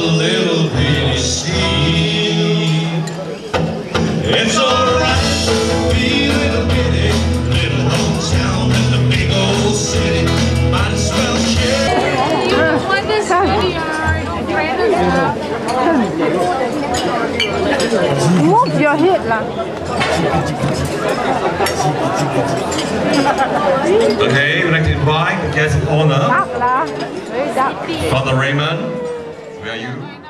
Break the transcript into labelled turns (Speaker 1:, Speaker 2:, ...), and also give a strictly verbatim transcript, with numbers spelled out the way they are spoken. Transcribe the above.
Speaker 1: little bitty scene. It's alright to be little bitty, little hometown in the big old city. Might as well share.
Speaker 2: Want this video?
Speaker 3: Move your head lah.
Speaker 1: Okay, we'd like to invite the guest of honor,
Speaker 3: Dark lah. Very dark.
Speaker 1: Father Raymond. Where are you?